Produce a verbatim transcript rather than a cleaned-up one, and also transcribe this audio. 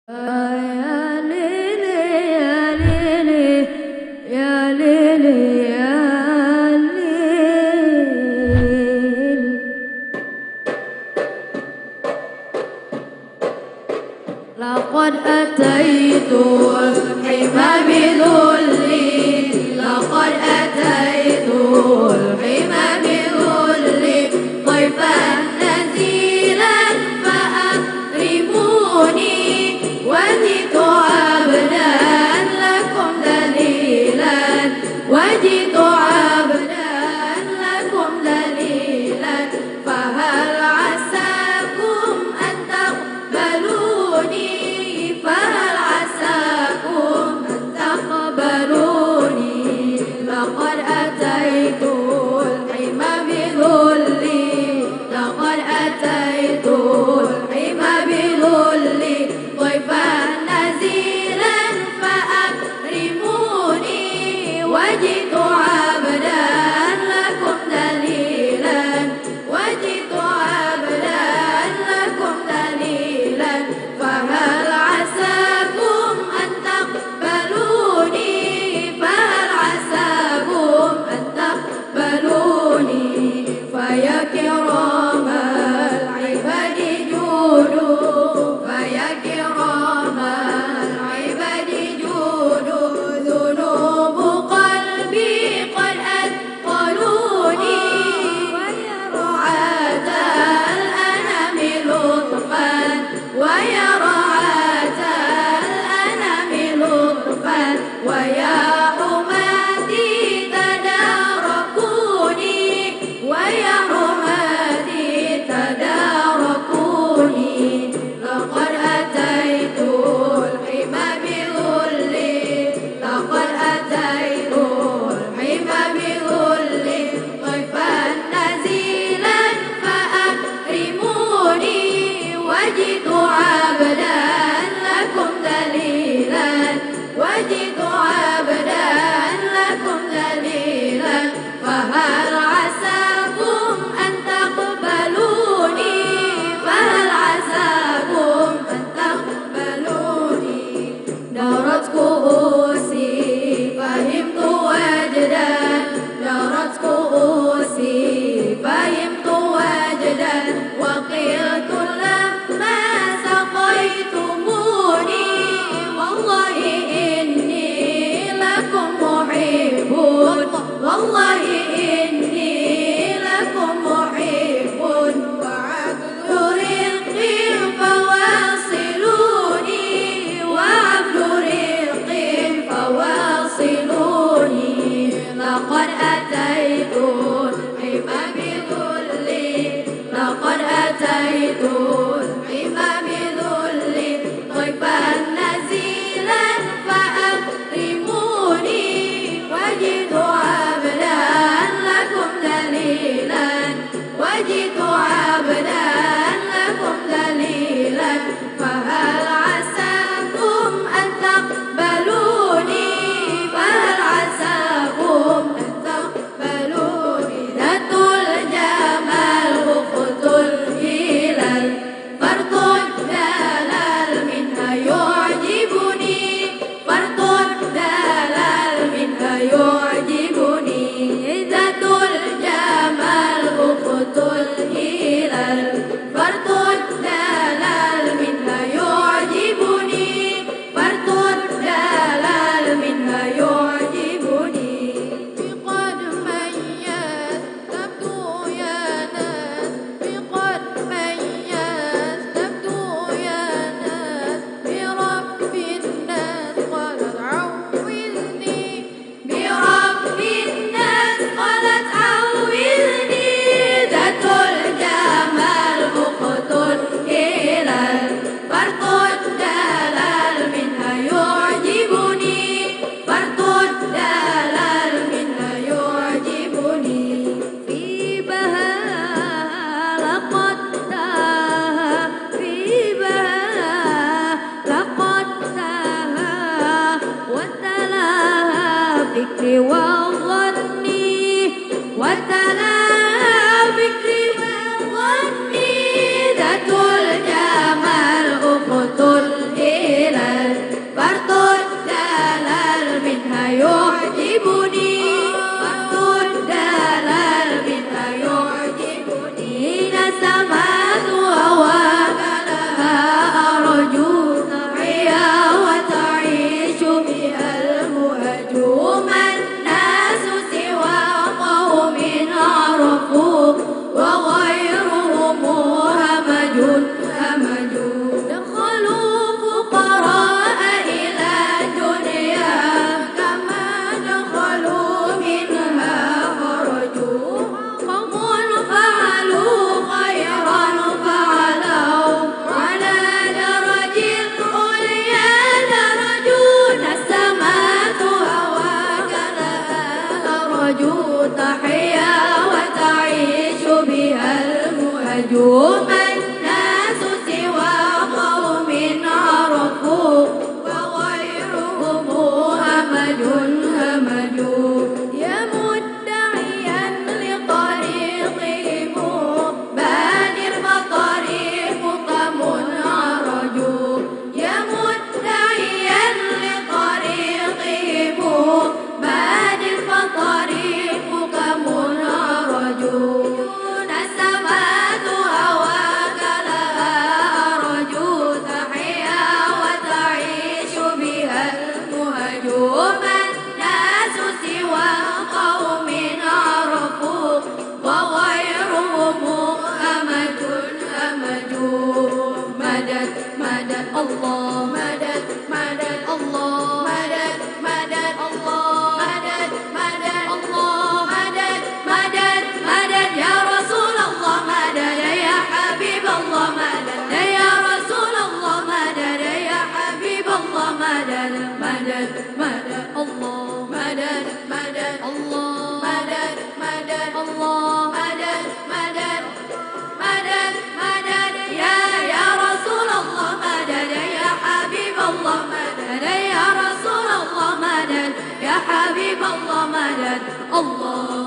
يا ليلي يا ليلي يا ليلي يا ليل، لقد أتيت الحمى بذلي، لقد أتيت الحمى بذلي ضيفا نزيلا فأكرموني، وجئت عبدا لكم ذليلا، وجئت عبدا لكم ذليلا، فهل عساكم أن تقبلوني، فهل عساكم أن تقبلوني، لقد أتيت الحمى بذلي، لقد أتيت الحمى بذلي ضيفا نزيلا فأكرموني، وجئت عبدا لكم ذليلا، وجئت عبدا لكم ذليلا، فهل عساكم أن تقبلوني، فهل عساكم أن تقبلوني، فيا كرام العباد جودوا، فيا كرام العباد جودوا، ذنوب قلبي قد أثقلوني، ويا رعاة الأنام لطفا، ويا رعاة الأنام لطفا، ويا حماتي تداركوني، ويا حماتي تداركوني، لقد أتيت الحمى بذلي، لقد أتيت الحمى بذلي ضيفا نزيلا فأكرموني، وجئت عبدا لكم ذليلا، وجئت عبدا لكم ذليلا، فهل عساكم أن تقبلوني، فهل عساكم أن تقبلوني، دارت كؤوسي فهمت وجدا، دارت كؤوسي فهمت وجدا، وقلت لما سقيتموني، والله إني لكم محب، والله إني لكم محب، وعبد رق فواصلوني، وعبد رق فواصلوني، لقد أتيت الحمى بذلي، لقد أتيت الحمى بذلي ضيفا نزيلا فأكرموني، وجئت عبدا لكم ذليلا، وجئت عبدا لكم ذليلا، فهل عساكم أن تقبلوني، فهل عساكم أن تقبلوني، ذات الجمال أخت الهلال، فرط دلال منها يعجبني، فرط دلال منها يعجبني، ذات الجمال أخت الهلال، فرط دلال منها يعجبني، فرط دلال منها يعجبني، بقد ميز تبدو يا ناس، بقد ميز تبدو يا ناس، برب الناس قالت عوذني، برب الناس قالت عوذني، ذات الجمال أخت الهلال، فرط الدلال منها يعجبني، فرط الدلال منها يعجبني، في بهاء لقد تاها، في بهاء لقد تاها، وتلاها فكري وظني، وتلاها فكري وظني، ذات الجمال أخت الهلال، الله مدد مدد الله مدد مدد الله مدد مدد مدد يا رسول الله مدد يا حبيب الله مدد يا رسول الله مدد يا حبيب الله مدد مدد مدد الله مدد مدد الله مدد مدد الله مدد مدد مدد مدد يا يا رسول الله مدد يا حبيب الله مدد يا رسول الله مدد يا حبيب الله مدد الله